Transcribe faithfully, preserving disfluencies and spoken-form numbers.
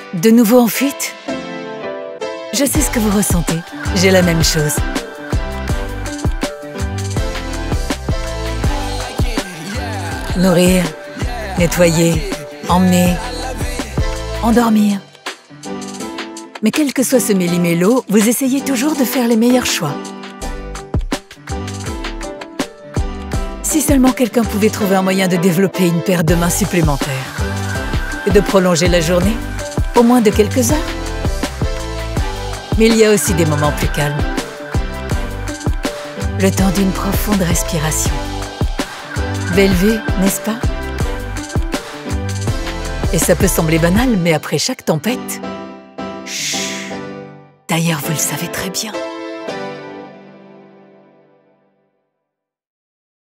De nouveau en fuite? Je sais ce que vous ressentez. J'ai la même chose. Nourrir, nettoyer, emmener, endormir. Mais quel que soit ce méli-mélo, vous essayez toujours de faire les meilleurs choix. Si seulement quelqu'un pouvait trouver un moyen de développer une paire de mains supplémentaires et de prolonger la journée, au moins de quelques heures. Mais il y a aussi des moments plus calmes. Le temps d'une profonde respiration. Belle vue, n'est-ce pas? Et ça peut sembler banal, mais après chaque tempête... Chut. D'ailleurs, vous le savez très bien.